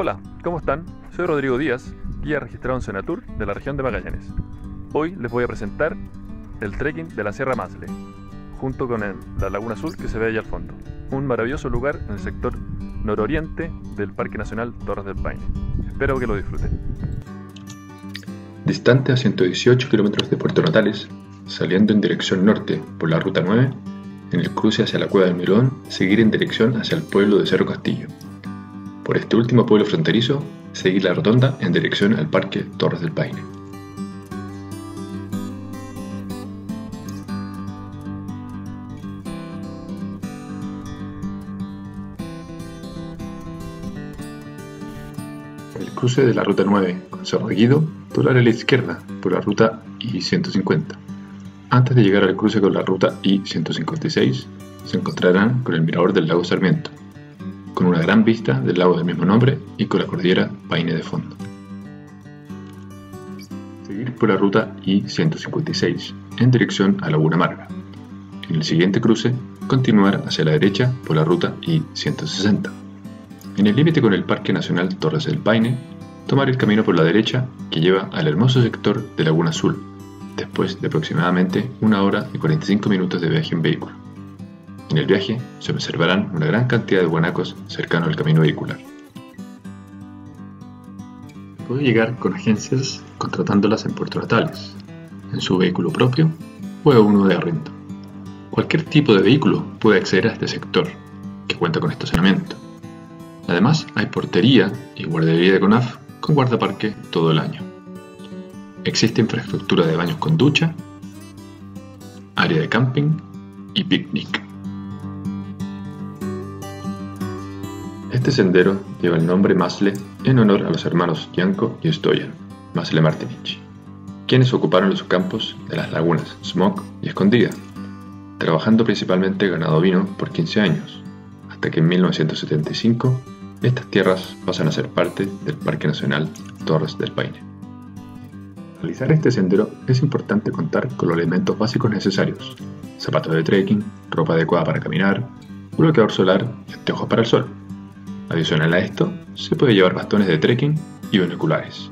Hola, ¿cómo están? Soy Rodrigo Díaz, guía registrado en Senatur de la región de Magallanes. Hoy les voy a presentar el trekking de la Sierra Masle, junto con la Laguna Azul que se ve allá al fondo. Un maravilloso lugar en el sector nororiente del Parque Nacional Torres del Paine. Espero que lo disfruten. Distante a 118 kilómetros de Puerto Natales, saliendo en dirección norte por la Ruta 9, en el cruce hacia la Cueva del Mirón, seguir en dirección hacia el pueblo de Cerro Castillo. Por este último pueblo fronterizo, seguir la rotonda en dirección al Parque Torres del Paine. El cruce de la Ruta 9 con Cerro Guido, doblar a la izquierda por la Ruta I-150. Antes de llegar al cruce con la Ruta I-156, se encontrarán con el mirador del lago Sarmiento, con una gran vista del lago del mismo nombre y con la cordillera Paine de fondo. Seguir por la Ruta I-156 en dirección a Laguna Amarga. En el siguiente cruce, continuar hacia la derecha por la Ruta I-160. En el límite con el Parque Nacional Torres del Paine, tomar el camino por la derecha que lleva al hermoso sector de Laguna Azul, después de aproximadamente 1 hora y 45 minutos de viaje en vehículo. En el viaje se observarán una gran cantidad de guanacos cercanos al camino vehicular. Puede llegar con agencias contratándolas en Puerto Natales, en su vehículo propio o en uno de arriendo. Cualquier tipo de vehículo puede acceder a este sector, que cuenta con estacionamiento. Además, hay portería y guardería de CONAF con guardaparque todo el año. Existe infraestructura de baños con ducha, área de camping y picnic. Este sendero lleva el nombre Masle en honor a los hermanos Janko y Stoyan Masle Martinich, quienes ocuparon los campos de las lagunas Smok y Escondida, trabajando principalmente ganado ovino por 15 años, hasta que en 1975 estas tierras pasan a ser parte del Parque Nacional Torres del Paine. Para realizar este sendero es importante contar con los elementos básicos necesarios: zapatos de trekking, ropa adecuada para caminar, bloqueador solar y anteojos para el sol. Adicional a esto, se puede llevar bastones de trekking y binoculares.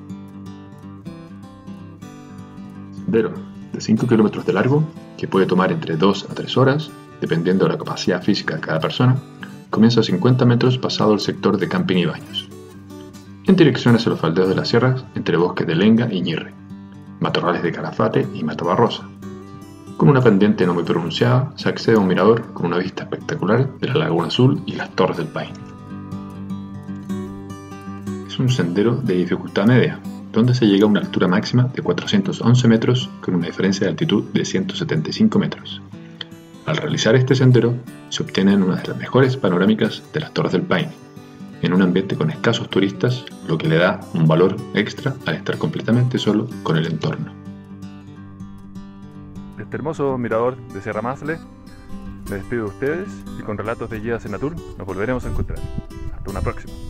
Sendero de 5 kilómetros de largo, que puede tomar entre 2 a 3 horas, dependiendo de la capacidad física de cada persona, comienza a 50 metros pasado el sector de camping y baños, en dirección hacia los faldeos de las sierras entre bosques de lenga y ñirre, matorrales de calafate y matabarrosa. Con una pendiente no muy pronunciada, se accede a un mirador con una vista espectacular de la Laguna Azul y las Torres del Paine. Es un sendero de dificultad media, donde se llega a una altura máxima de 411 metros con una diferencia de altitud de 175 metros. Al realizar este sendero, se obtienen una de las mejores panorámicas de las Torres del Paine, en un ambiente con escasos turistas, lo que le da un valor extra al estar completamente solo con el entorno. De este hermoso mirador de Sierra Masle, me despido de ustedes y con relatos de guía Senatur nos volveremos a encontrar. Hasta una próxima.